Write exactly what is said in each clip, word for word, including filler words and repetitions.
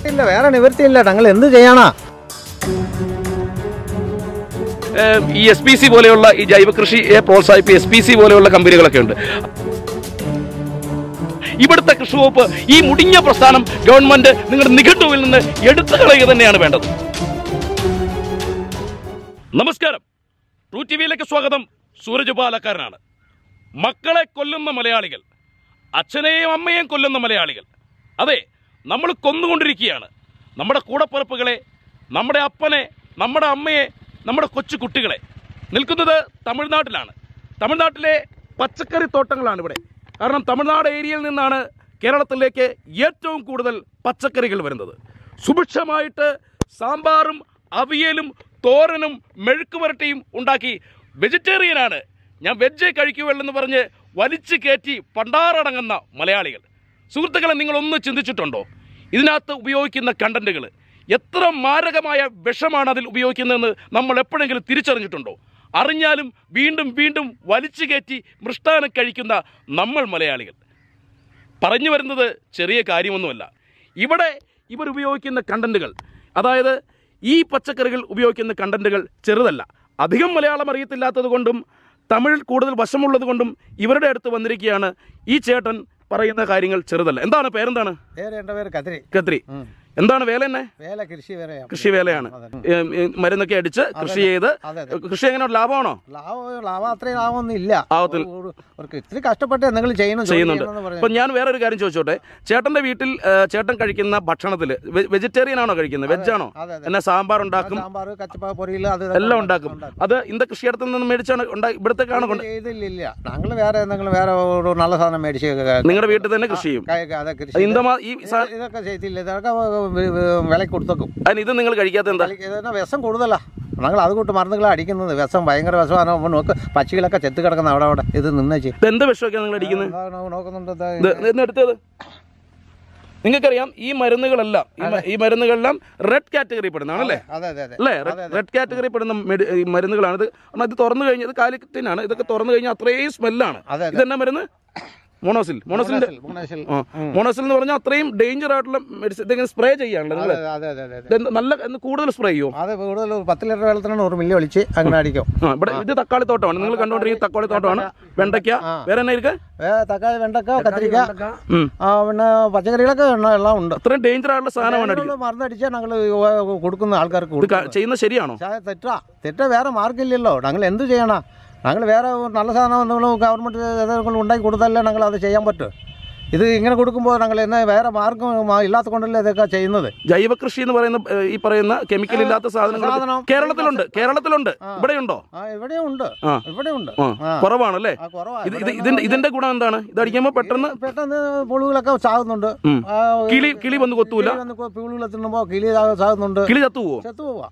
നിവൃത്തിയില്ല, വേറെ നിവൃത്തിയില്ല. ഞങ്ങൾ എന്ത് ചെയ്യാനാ? ഈ എസ് പി സി പോലെയുള്ള ഈ ജൈവ കൃഷിയെ പ്രോത്സാഹിപ്പിക്കുന്ന എസ് പി സി പോലെയുള്ള കമ്പനികളൊക്കെ ഉണ്ട്. ഇവിടുത്തെ കൃഷി വകുപ്പ് ഈ മുടിഞ്ഞ പ്രസ്ഥാനം ഗവൺമെന്റ് നിങ്ങളുടെ നിഘണ്ടുവിൽ നിന്ന് എടുത്തു കളയുക തന്നെയാണ് വേണ്ടത്. നമസ്കാരം, ട്രൂ ടി വിയിലേക്ക് സ്വാഗതം. സൂരജ് പാലക്കാരനാണ്. മക്കളെ കൊല്ലുന്ന മലയാളികൾ, അച്ഛനെയും അമ്മയെയും കൊല്ലുന്ന മലയാളികൾ, അതെ, നമ്മൾ കൊന്നുകൊണ്ടിരിക്കുകയാണ്. നമ്മുടെ കൂടപ്പിറപ്പുകളെ, നമ്മുടെ അപ്പനെ, നമ്മുടെ അമ്മയെ, നമ്മുടെ കൊച്ചു കുട്ടികളെ. നിൽക്കുന്നത് തമിഴ്നാട്ടിലാണ്. തമിഴ്നാട്ടിലെ പച്ചക്കറി തോട്ടങ്ങളാണ് ഇവിടെ. കാരണം തമിഴ്നാട് ഏരിയയിൽ നിന്നാണ് കേരളത്തിലേക്ക് ഏറ്റവും കൂടുതൽ പച്ചക്കറികൾ വരുന്നത്. സുഭിക്ഷമായിട്ട് സാമ്പാറും അവിയലും തോരനും മെഴുക്ക് പുരട്ടിയും ഉണ്ടാക്കി വെജിറ്റേറിയനാണ്, ഞാൻ വെജ് കഴിക്കുകയുള്ളെന്ന് പറഞ്ഞ് വലിച്ചു കയറ്റി പണ്ടാറടങ്ങുന്ന മലയാളികൾ. സുഹൃത്തുക്കളെ, നിങ്ങളൊന്ന് ചിന്തിച്ചിട്ടുണ്ടോ? ഇതിനകത്ത് ഉപയോഗിക്കുന്ന കണ്ടൻറ്റുകൾ എത്ര മാരകമായ വിഷമാണ് അതിൽ ഉപയോഗിക്കുന്നതെന്ന് നമ്മൾ എപ്പോഴെങ്കിലും തിരിച്ചറിഞ്ഞിട്ടുണ്ടോ? അറിഞ്ഞാലും വീണ്ടും വീണ്ടും വലിച്ചു കയറ്റി മൃഷ്ടാനം കഴിക്കുന്ന നമ്മൾ മലയാളികൾ. പറഞ്ഞു വരുന്നത് ചെറിയ കാര്യമൊന്നുമല്ല. ഇവിടെ ഇവർ ഉപയോഗിക്കുന്ന കണ്ടൻറ്റുകൾ, അതായത് ഈ പച്ചക്കറികൾ ഉപയോഗിക്കുന്ന കണ്ടൻറ്റുകൾ ചെറുതല്ല. അധികം മലയാളം അറിയത്തില്ലാത്തത് കൊണ്ടും തമിഴ് കൂടുതൽ വശമുള്ളത് കൊണ്ടും ഇവരുടെ അടുത്ത് വന്നിരിക്കുകയാണ്. ഈ ചേട്ടൻ പറയുന്ന കാര്യങ്ങൾ ചെറുതല്ല. എന്താണ് പേരെന്താണ്? കത്രി. എന്താണ് വേല? തന്നെ വേല കൃഷി കൃഷി വേലയാണ്. മരുന്നൊക്കെ അടിച്ച് കൃഷി ചെയ്ത്. കൃഷി എങ്ങനെ ലാഭമാണോ? ലാഭം അത്രയും ലാഭമൊന്നും ഇല്ല. ഇത്തിരി കഷ്ടപ്പെട്ട് എന്തെങ്കിലും ചെയ്യുന്നുണ്ട്. അപ്പൊ ഞാൻ വേറൊരു കാര്യം ചോദിച്ചോട്ടെ. ചേട്ടന്റെ വീട്ടിൽ ചേട്ടൻ കഴിക്കുന്ന ഭക്ഷണത്തില് വെജിറ്റേറിയൻ ആണോ കഴിക്കുന്നത്? വെജാണോ? എന്നാ സാമ്പാർ ഉണ്ടാക്കും, എല്ലാം ഉണ്ടാക്കും. അത് ഇന്ത കൃഷിയിടത്തിൽ നിന്ന് മേടിച്ചാണ് ഇവിടത്തേക്കാണ്? ഇല്ല, ഞങ്ങൾ വേറെ എന്തെങ്കിലും വേറെ നല്ല സാധനം മേടിച്ച് നിങ്ങളുടെ വീട്ടിൽ തന്നെ കൃഷി ചെയ്യും. ഇതൊക്കെ ചെയ്തില്ല, ഇതൊക്കെ വില കൊടുത്തേക്കും. അതിന് ഇത് നിങ്ങൾ കഴിക്കാത്ത എന്താ? വിഷം കൂടുതലാ. ഞങ്ങൾ അതുകൊണ്ട് മരുന്നുകളെ അടിക്കുന്നത്. വിഷം ഭയങ്കര വിഷമാണ്. നോക്ക്, പക്ഷികളൊക്കെ ചെത്ത് കിടക്കുന്ന അവിടെ അവിടെ ഇത് നിന്നേച്ച്. എന്താ വിഷമൊക്കെയാണ് നിങ്ങൾ അടിക്കുന്നത്? നോക്കുന്നുണ്ട്. എടുത്തത് നിങ്ങൾക്കറിയാം, ഈ മരുന്നുകളെല്ലാം ഈ മരുന്നുകളെല്ലാം റെഡ് കാറ്റഗറി പെടുന്നതാണല്ലേ? അല്ലേ? റെഡ് കാറ്റഗറി പെടുന്ന മരുന്നുകളാണിത്. ഇത് തുറന്നു കഴിഞ്ഞാൽ കാലിക്കത്തിനാണ്. ഇതൊക്കെ തുറന്നു കഴിഞ്ഞാൽ അത്രയും സ്മെല്ലാണ്. ഇതെന്നാ മരുന്ന്? മോണോസിൽ. മോണോസിൽ മോണോസിൽ എന്ന് പറഞ്ഞാൽ അത്രയും ഡേഞ്ചർ ആയിട്ടുള്ള മെഡിസിൻ സ്പ്രേ ചെയ്യാണല്ലോ. നല്ല കൂടുതൽ സ്പ്രേ ചെയ്യോ? അതെ, കൂടുതൽ പത്ത് ലിറ്റർ വെള്ളത്തിനാണ് ഒരു മില്ലി ഒളിച്ച് അങ്ങനെ അടിക്കും. ഇവിടെ ഇത് തക്കാളി തോട്ടമാണ് നിങ്ങൾ കണ്ടുകൊണ്ടിരിക്കുന്ന. തക്കാളി തോട്ടമാണ്. വെണ്ടയ്ക്ക, വേറെ എന്നാ ഇരിക്കെ? തക്കാളി, വെണ്ടക്ക, കത്തിരിക്ക, പിന്നെ പച്ചക്കറികളൊക്കെ എല്ലാം ഉണ്ട്. അത്രയും ഡേഞ്ചർ ആയിട്ടുള്ള സാധനമാണ്. മരുന്നടിച്ചാൽ ഞങ്ങൾ കൊടുക്കുന്ന ആൾക്കാർക്ക് ചെയ്യുന്നത് ശരിയാണോ? തെറ്റാ തെറ്റാ വേറെ മാർക്കില്ലല്ലോ. ഞങ്ങൾ എന്ത് ചെയ്യണം? ഞങ്ങൾ വേറെ നല്ല സാധനം നമ്മൾ ഗവൺമെൻറ് ഏതെങ്കിലും ഉണ്ടാക്കി കൊടുത്താലേ ഞങ്ങൾ അത് ചെയ്യാൻ പറ്റും. ഇത് ഇങ്ങനെ കൊടുക്കുമ്പോൾ ഞങ്ങൾ എന്നെ വേറെ മാർഗം ഇല്ലാത്ത കൊണ്ടല്ലേ ഇതൊക്കെ ചെയ്യുന്നത്. ജൈവ കൃഷി എന്ന് പറയുന്ന ഈ പറയുന്ന കെമിക്കൽ ഇല്ലാത്ത സാധനങ്ങൾ കേരളത്തിലുണ്ട്. കേരളത്തിലുണ്ട്. ഇവിടെയുണ്ടോ? ഇവിടെയും ഉണ്ട്. ഇവിടെ ഉണ്ട്. കുറവാണല്ലേ? ഇതിന്റെ ഗുണം എന്താണ്? ഇത് അടിക്കുമ്പോൾ പെട്ടെന്ന് പെട്ടെന്ന് പുഴുകളൊക്കെ ചാകുന്നുണ്ട്. കിളി കിളി വന്ന് കൊത്തൂല. പുഴുകൾ തിന്നുമ്പോ കിളി ചാകുന്നുണ്ട്. കിളി ചത്തുപോവോ? ചത്തുപോവാ.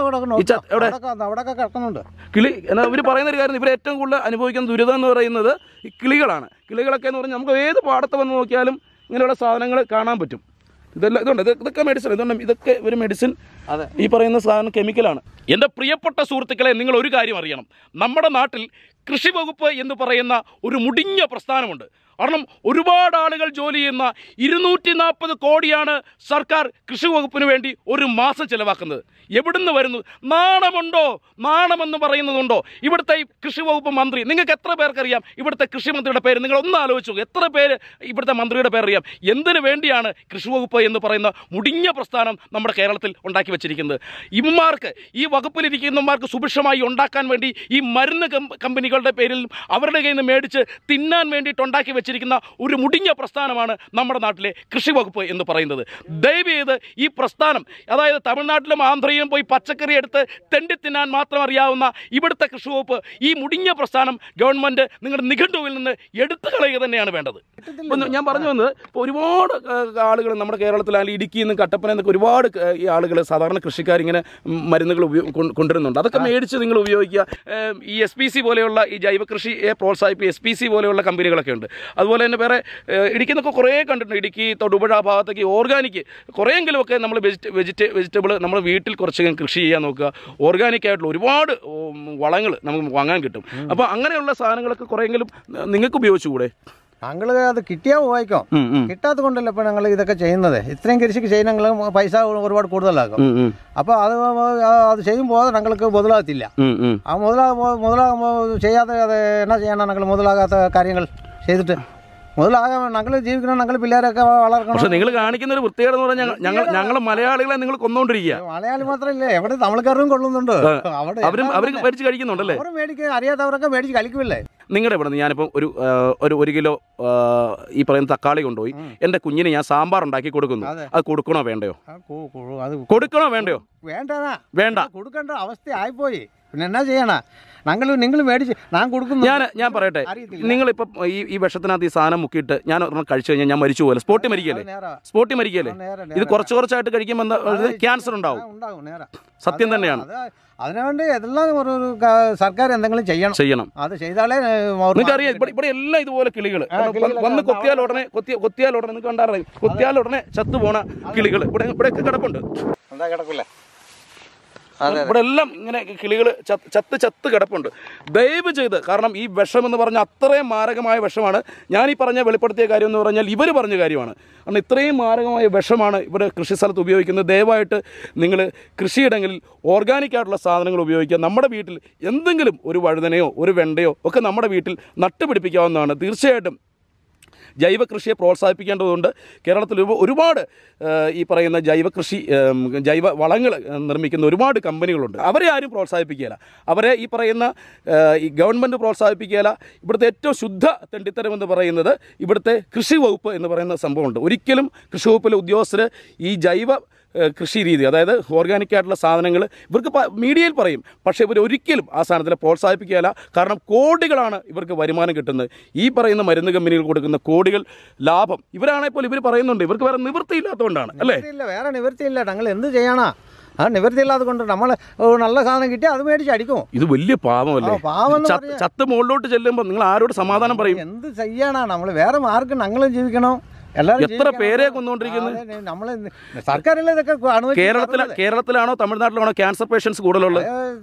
അവിടെയൊക്കെ കിടക്കുന്നുണ്ട് കിളി. എന്നാൽ ഇവർ പറയുന്ന ഒരു കാര്യം, ഇവർ ഏറ്റവും കൂടുതൽ അനുഭവിക്കുന്ന ദുരിതം എന്ന് പറയുന്നത് ഈ കിളികളാണ്. കിളികളൊക്കെ എന്ന് പറഞ്ഞാൽ നമുക്ക് ഏത് പാടത്ത് വന്ന് നോക്കിയാലും ഇങ്ങനെയുള്ള സാധനങ്ങൾ കാണാൻ പറ്റും. ഇതെല്ലാം ഇതുണ്ട്. ഇതൊക്കെ മെഡിസിൻ. ഇതുണ്ട്. ഇതൊക്കെ ഒരു മെഡിസിൻ. ഈ പറയുന്ന സാധനം കെമിക്കലാണ്. എൻ്റെ പ്രിയപ്പെട്ട സുഹൃത്തുക്കളെ, നിങ്ങൾ ഒരു കാര്യം അറിയണം. നമ്മുടെ നാട്ടിൽ കൃഷി വകുപ്പ് എന്ന് പറയുന്ന ഒരു മുടിഞ്ഞ പ്രസ്ഥാനമുണ്ട്. കാരണം ഒരുപാട് ആളുകൾ ജോലി ചെയ്യുന്ന ഇരുന്നൂറ്റി നാൽപ്പത് കോടിയാണ് സർക്കാർ കൃഷി വകുപ്പിന് വേണ്ടി ഒരു മാസം ചിലവാക്കുന്നത്. എവിടുന്ന് വരുന്നു? നാണമുണ്ടോ? നാണമെന്ന് പറയുന്നതുണ്ടോ? ഇവിടുത്തെ ഈ കൃഷി വകുപ്പ് മന്ത്രി, നിങ്ങൾക്ക് എത്ര പേർക്കറിയാം ഇവിടുത്തെ കൃഷി മന്ത്രിയുടെ പേര്? നിങ്ങൾ ഒന്ന് ആലോചിച്ചു, എത്ര പേര് ഇവിടുത്തെ മന്ത്രിയുടെ പേരറിയാം? എന്തിനു വേണ്ടിയാണ് കൃഷി വകുപ്പ് എന്ന് പറയുന്ന മുടിഞ്ഞ പ്രസ്ഥാനം നമ്മുടെ കേരളത്തിൽ ഉണ്ടാക്കി വെച്ചിരിക്കുന്നത്? ഇവന്മാർക്ക്, ഈ വകുപ്പിലിരിക്കുന്നവന്മാർക്ക് സുഭിക്ഷമായി ഉണ്ടാക്കാൻ വേണ്ടി ഈ മരുന്ന് കമ്പനികളുടെ പേരിൽ അവരുടെ കയ്യിൽ നിന്ന് മേടിച്ച് തിന്നാൻ വേണ്ടിയിട്ട് ഉണ്ടാക്കി വെച്ചിരിക്കുന്ന ഒരു മുടിഞ്ഞ പ്രസ്ഥാനമാണ് നമ്മുടെ നാട്ടിലെ കൃഷി വകുപ്പ് എന്ന് പറയുന്നത്. ദയവ് ചെയ്ത് ഈ പ്രസ്ഥാനം, അതായത് തമിഴ്നാട്ടിലും ആന്ധ്രയിലും പോയി പച്ചക്കറി എടുത്ത് തെണ്ടി തിന്നാൻ മാത്രം അറിയാവുന്ന ഇവിടുത്തെ കൃഷി വകുപ്പ് ഈ മുടിഞ്ഞ പ്രസ്ഥാനം ഗവൺമെന്റ് നിങ്ങളുടെ നിഘണ്ടുവിൽ നിന്ന് എടുത്തു കളയുക തന്നെയാണ് വേണ്ടത്. ഞാൻ പറഞ്ഞു വന്നത്, ഇപ്പോൾ ഒരുപാട് ആളുകൾ നമ്മുടെ കേരളത്തിലായാലും ഇടുക്കിയിൽ നിന്നും കട്ടപ്പന എന്നൊക്കെ ഒരുപാട് ഈ ആളുകൾ സാധാരണ കൃഷിക്കാരിങ്ങനെ മരുന്നുകൾ കൊണ്ടുവരുന്നുണ്ട്. അതൊക്കെ മേടിച്ച് നിങ്ങൾ ഉപയോഗിക്കുക. ഈ എസ് പി സി പോലെയുള്ള ഈ ജൈവ കൃഷിയെ പ്രോത്സാഹിപ്പിക്കുക എസ് പി സി പോലെയുള്ള കമ്പനികളൊക്കെ ഉണ്ട്. അതുപോലെ തന്നെ വേറെ ഇടുക്കിന്നൊക്കെ കുറേ കണ്ടിട്ടുണ്ട്. ഇടുക്കി തൊടുപുഴ ഭാഗത്തേക്ക് ഓർഗാനിക് കുറേയെങ്കിലുമൊക്കെ നമ്മൾ വെജിറ്റ വെജിറ്റ വെജിറ്റബിൾ നമ്മൾ വീട്ടിൽ കുറച്ച് കൃഷി ചെയ്യാൻ നോക്കുക. ഓർഗാനിക് ആയിട്ടുള്ള ഒരുപാട് വളങ്ങൾ നമുക്ക് വാങ്ങാൻ കിട്ടും. അപ്പോൾ അങ്ങനെയുള്ള സാധനങ്ങളൊക്കെ കുറേയെങ്കിലും നിങ്ങൾക്ക് ഉപയോഗിച്ചുകൂടെ? ഞങ്ങൾ അത് കിട്ടിയാൽ ഉപയോഗിക്കും. കിട്ടാത്തത് കൊണ്ടല്ല ഇപ്പോൾ ഞങ്ങൾ ഇതൊക്കെ ചെയ്യുന്നത്. ഇത്രയും കൃഷിക്ക് ചെയ്യുന്ന ഞങ്ങൾ പൈസ ഒരുപാട് കൂടുതലാക്കും. അപ്പോൾ അത് അത് ചെയ്യുമ്പോൾ ഞങ്ങൾക്ക് മുതലാകത്തില്ല. ആ മുതലാകുമ്പോൾ മുതലാകുമ്പോൾ ചെയ്യാതെ അത് എന്നാ ചെയ്യണം? ഞങ്ങൾ മുതലാകാത്ത കാര്യങ്ങൾ ചെയ്തിട്ട് മുതലാകാൻ ഞങ്ങൾ ജീവിക്കണം, ഞങ്ങൾ പിള്ളേരൊക്കെ വളർക്കണം. പക്ഷേ നിങ്ങൾ കാണിക്കുന്ന ഒരു വൃത്തികേട് എന്ന് പറഞ്ഞാൽ ഞങ്ങൾ ഞങ്ങൾ മലയാളികളെ നിങ്ങൾ കൊന്നുകൊണ്ടിരിക്കുക. മലയാളി മാത്രമല്ല, എവിടെ തമിഴ്ക്കാരും കൊള്ളുന്നുണ്ട്. അവിടെ അവരും അവർ മേടിച്ച് കഴിക്കുന്നുണ്ടല്ലേ? അവർ മേടിക്കുക, അറിയാത്തവരൊക്കെ മേടിച്ച് കളിക്കുമല്ലേ? നിങ്ങളുടെ ഇവിടെ നിന്ന് ഞാനിപ്പോൾ ഒരു ഒരു ഒരു കിലോ ഈ പറയുന്ന തക്കാളി കൊണ്ടുപോയി എൻ്റെ കുഞ്ഞിന് ഞാൻ സാമ്പാർ ഉണ്ടാക്കി കൊടുക്കുന്നു. അത് കൊടുക്കണോ വേണ്ടയോ? കൊടുക്കണോ വേണ്ടയോ? വേണ്ട വേണ്ട കൊടുക്കേണ്ട അവസ്ഥ ആയിപ്പോയി. പിന്നെ എന്നാ ചെയ്യണ? ഞങ്ങൾ നിങ്ങൾ മേടിച്ച് ഞാൻ കൊടുക്കുന്നു. ഞാൻ ഞാൻ പറയട്ടെ, നിങ്ങളിപ്പം ഈ ഈ വിഷത്തിനകത്ത് ഈ സാധനം മുക്കിയിട്ട് ഞാൻ ഒരെണ്ണം കഴിച്ചു കഴിഞ്ഞാൽ ഞാൻ മരിച്ചു പോലെ സ്പോട്ടി മരിക്കല്ലേ? സ്പോട്ടി മരിക്കല്ലേ? ഇത് കുറച്ച് കുറച്ചായിട്ട് കഴിക്കുമ്പോൾ എന്താ ക്യാൻസർ ഉണ്ടാവും. സത്യം തന്നെയാണ്. അതിനുവേണ്ടി എല്ലാം ഒരു സർക്കാർ എന്തെങ്കിലും ചെയ്യണം ചെയ്യണം അത് ചെയ്താലേ നിങ്ങൾക്കറിയാം. ഇവിടെ ഇവിടെ എല്ലാം ഇതുപോലെ കിളികൾ വന്ന് കൊത്തിയാൽ ഉടനെ കൊത്തിയ കൊത്തിയാൽ ഉടനെ നിങ്ങൾക്ക് കണ്ടറിയാം, കൊത്തിയാൽ ഉടനെ ചത്തു പോണ കിളികൾ ഇവിടെ ഇവിടെയൊക്കെ കിടപ്പുണ്ട്. എന്താ കിടക്കില്ല? ഇവിടെ എല്ലാം ഇങ്ങനെ കിളികൾ ചത്ത് ചത്ത് കിടപ്പുണ്ട്. ദയവ് ചെയ്ത്, കാരണം ഈ വിഷം എന്ന് പറഞ്ഞാൽ അത്രയും മാരകമായ വിഷമാണ്. ഞാൻ ഈ പറഞ്ഞ വെളിപ്പെടുത്തിയ കാര്യം എന്ന് പറഞ്ഞാൽ ഇവർ പറഞ്ഞ കാര്യമാണ്. കാരണം ഇത്രയും മാരകമായ വിഷമാണ് ഇവിടെ കൃഷി സ്ഥലത്ത് ഉപയോഗിക്കുന്നത്. ദയവായിട്ട് നിങ്ങൾ കൃഷിയിടങ്ങളിൽ ഓർഗാനിക് ആയിട്ടുള്ള സാധനങ്ങൾ ഉപയോഗിക്കുക. നമ്മുടെ വീട്ടിൽ എന്തെങ്കിലും ഒരു വഴുതനയോ ഒരു വെണ്ടയോ ഒക്കെ നമ്മുടെ വീട്ടിൽ നട്ടുപിടിപ്പിക്കാവുന്നതാണ്. തീർച്ചയായിട്ടും ജൈവ കൃഷിയെ പ്രോത്സാഹിപ്പിക്കേണ്ടതുണ്ട്. കേരളത്തിൽ ഒരുപാട് ഈ പറയുന്ന ജൈവ കൃഷി ജൈവ വളങ്ങൾ നിർമ്മിക്കുന്ന ഒരുപാട് കമ്പനികളുണ്ട്. അവരെ ആരും പ്രോത്സാഹിപ്പിക്കുകയില്ല. അവരെ ഈ പറയുന്ന ഈ ഗവൺമെൻറ് പ്രോത്സാഹിപ്പിക്കുകയില്ല. ഇവിടുത്തെ ഏറ്റവും ശുദ്ധ തെണ്ടിത്തരം എന്ന് പറയുന്നത് ഇവിടുത്തെ കൃഷി വകുപ്പ് എന്ന് പറയുന്ന സംഭവമുണ്ട്. ഒരിക്കലും കൃഷി വകുപ്പിലെ ഉദ്യോഗസ്ഥർ ഈ ജൈവ കൃഷി രീതി, അതായത് ഓർഗാനിക് ആയിട്ടുള്ള സാധനങ്ങൾ ഇവർക്ക് മീഡിയയിൽ പറയും, പക്ഷേ ഇവർ ഒരിക്കലും ആ സാധനത്തിൽ പ്രോത്സാഹിപ്പിക്കുകയില്ല. കാരണം കോടികളാണ് ഇവർക്ക് വരുമാനം കിട്ടുന്നത്. ഈ പറയുന്ന മരുന്ന് കമ്പനികൾ കൊടുക്കുന്ന കോടികൾ ലാഭം ഇവരാണെങ്കിൽ ഇവർ പറയുന്നുണ്ട്. ഇവർക്ക് വേറെ നിവൃത്തിയില്ലാത്തതുകൊണ്ടാണ് അല്ലേ? വേറെ നിവൃത്തിയില്ല. ഞങ്ങൾ എന്ത് ചെയ്യാനാ? ആ നിവൃത്തിയില്ലാതെ കൊണ്ട് നമ്മൾ നല്ല സാധനം കിട്ടിയാൽ അത് മേടിച്ച് അടിക്കും. ഇത് വലിയ പാവമല്ലേ? പാവം ചത്ത് മുകളിലോട്ട് ചെല്ലുമ്പോൾ നിങ്ങൾ ആരോട് സമാധാനം പറയും? എന്ത് ചെയ്യാനാ? നമ്മൾ വേറെ മാർഗം ഞങ്ങളും ജീവിക്കണം. എത്ര പേരെ കൊന്നുകൊണ്ടിരിക്കുന്നത്? നമ്മള് സർക്കാരിൽ ഇതൊക്കെ കേരളത്തില കേരളത്തിലാണോ തമിഴ്നാട്ടിലാണോ ക്യാൻസർ പേഷ്യൻസ് കൂടുതലുള്ളത്?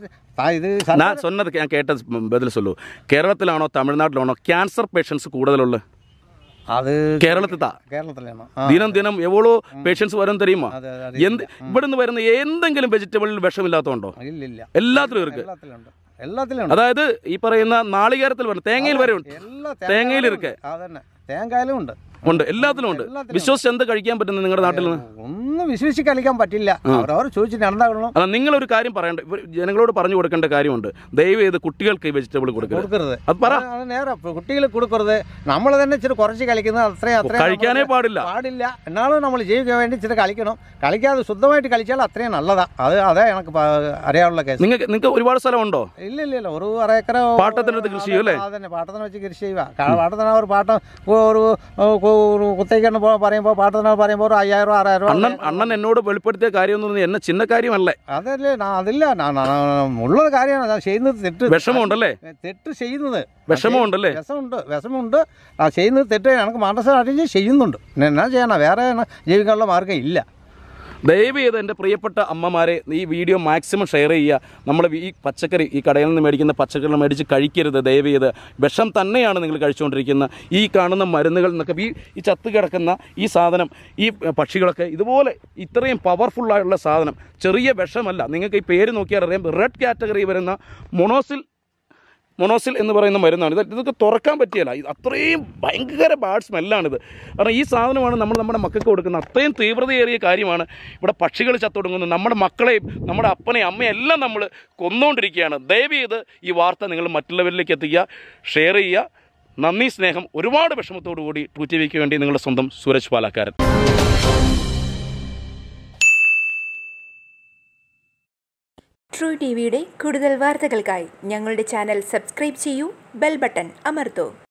ഞാൻ சொன்னது ഞാൻ കേട്ടത് ബദൽ சொல்லு. കേരളത്തിലാണോ തമിഴ്നാട്ടിലാണോ ക്യാൻസർ പേഷ്യൻസ് കൂടുതലുള്ളത്? അത് കേരളത്തിൽ കേരളത്തിലാണോ? ദിനം ദിനം എവ്വളോ പേഷ്യൻസ് വരും തരുമോ? എന്ത് ഇവിടുന്ന് വരുന്ന എന്തെങ്കിലും വെജിറ്റബിളിൽ വിഷമില്ലാത്തതുണ്ടോ? എല്ലാത്തിലും ഇருக்கு. എല്ലാത്തിലും. അതായത് ഈ പറയുന്ന നാളികേരത്തിൽ വരും, തേങ്ങയിൽ വരെ ഉണ്ട്. തേങ്ങയിൽ ഇருக்கு, തേങ്ങയിലും ഉണ്ട് ഉണ്ട്, എല്ലാത്തിലും ഉണ്ട്. വിശ്വസിച്ച് എന്ത് കഴിക്കാൻ പറ്റുന്നു നിങ്ങളുടെ നാട്ടിൽ നിന്ന്? ഒന്നും വിശ്വസിച്ച് കഴിക്കാൻ പറ്റില്ല. അവർ ചോദിച്ചിട്ട് എന്താകണം? അല്ല, നിങ്ങളൊരു കാര്യം പറയണ്ട, ജനങ്ങളോട് പറഞ്ഞു കൊടുക്കേണ്ട കാര്യമുണ്ട്. ദയവ് ചെയ്ത് കുട്ടികൾക്ക് ഈ വെജിറ്റബിൾ കൊടുക്കരുത്. അത് പറ. നേരെ കുട്ടികൾ കൊടുക്കരുത്. നമ്മൾ തന്നെ ഇച്ചിരി കുറച്ച് കഴിക്കുന്നത് അത്രയും അത്രയും കഴിക്കാനേ പാടില്ല പാടില്ല എന്നാലും നമ്മൾ ജീവിക്കാൻ വേണ്ടി ഇച്ചിരി കളിക്കണം. കളിക്കാതെ ശുദ്ധമായിട്ട് കളിച്ചാൽ അത്രയും നല്ലതാ. അത് അതേ എനിക്ക് അറിയാനുള്ള കേസ്. നിങ്ങൾക്ക് നിങ്ങൾക്ക് ഒരുപാട് സ്ഥലമുണ്ടോ? ഇല്ല ഇല്ല ഇല്ല ഒരു അര ഏക്കർ പാട്ടത്തിനടുത്ത് കൃഷി ചെയ്യും അല്ലേ? അതന്നെ, പാട്ടത്തിന് വെച്ച് കൃഷി ചെയ്യുക. പാട്ടത്തിന് ഒരു പാട്ടം ഒരു കുത്തേക്കാണ് പറയുമ്പോൾ പാട്ടത്തിന് പറയുമ്പോൾ ഒരു അയ്യായിരം ആറായിരം രൂപ. അണ്ണൻ അണ്ണൻ എന്നോട് വെളിപ്പെടുത്തിയ കാര്യം എന്ന് പറഞ്ഞാൽ എന്നെ ചിന്ന കാര്യമല്ലേ? അതല്ലേ, അതില്ല ഉള്ളത് കാര്യമാണ്. ഞാൻ ചെയ്യുന്നത് തെറ്റ്. വിഷമമുണ്ടല്ലേ? തെറ്റ് ചെയ്യുന്നത് വിഷമമുണ്ടല്ലേ? വിഷമുണ്ട് വിഷമുണ്ട് ആ ചെയ്യുന്നത് തെറ്റ്. എനിക്ക് മനസ്സിലാക്കി ചെയ്യുന്നുണ്ട്. എന്നാ ചെയ്യണം? വേറെ ജീവിക്കാനുള്ള മാർഗ്ഗം ഇല്ല. ദയവ് ചെയ്ത് എൻ്റെ പ്രിയപ്പെട്ട അമ്മമാരെ ഈ വീഡിയോ മാക്സിമം ഷെയർ ചെയ്യുക. നമ്മൾ ഈ പച്ചക്കറി ഈ കടയിൽ നിന്ന് മേടിക്കുന്ന പച്ചക്കറികൾ മേടിച്ച് കഴിക്കരുത്. ദയവ് ചെയ്ത് വിഷം തന്നെയാണ് നിങ്ങൾ കഴിച്ചുകൊണ്ടിരിക്കുന്ന ഈ കാണുന്ന മരുന്നുകൾ എന്നൊക്കെ. ഈ ഈ ചത്ത് കിടക്കുന്ന ഈ സാധനം, ഈ പക്ഷികളൊക്കെ ഇതുപോലെ ഇത്രയും പവർഫുള്ളായുള്ള സാധനം, ചെറിയ വിഷമല്ല. നിങ്ങൾക്ക് ഈ പേര് നോക്കിയാൽ അറിയാം. റെഡ് കാറ്റഗറി വരുന്ന മൊണോസിൽ മൊണോസിൽ എന്ന് പറയുന്ന മരുന്നാണ് ഇത്. ഇതൊക്കെ തുറക്കാൻ പറ്റിയല്ല. ഇത് അത്രയും ഭയങ്കര ബാഡ് സ്മെല്ലാണിത്. കാരണം ഈ സാധനമാണ് നമ്മൾ നമ്മുടെ മക്കൾക്ക് കൊടുക്കുന്നത്. അത്രയും തീവ്രതയേറിയ കാര്യമാണ്. ഇവിടെ പക്ഷികൾ ചത്തൊടുങ്ങുന്നു. നമ്മുടെ മക്കളെയും നമ്മുടെ അപ്പനെയും അമ്മയും എല്ലാം നമ്മൾ കൊന്നുകൊണ്ടിരിക്കുകയാണ്. ദയവ് ചെയ്ത് ഈ വാർത്ത നിങ്ങൾ മറ്റുള്ളവരിലേക്ക് എത്തിക്കുക, ഷെയർ ചെയ്യുക. നന്ദി, സ്നേഹം. ഒരുപാട് വിഷമത്തോടു കൂടി ട്രൂ ടി വിക്ക് വേണ്ടി നിങ്ങളുടെ സ്വന്തം സൂരജ് പാലക്കാരൻ. ട്രൂ ടി വിയുടെ കൂടുതൽ വാർത്തകൾക്കായി ഞങ്ങളുടെ ചാനൽ സബ്സ്ക്രൈബ് ചെയ്യൂ, ബെൽ ബട്ടൺ അമർത്തൂ.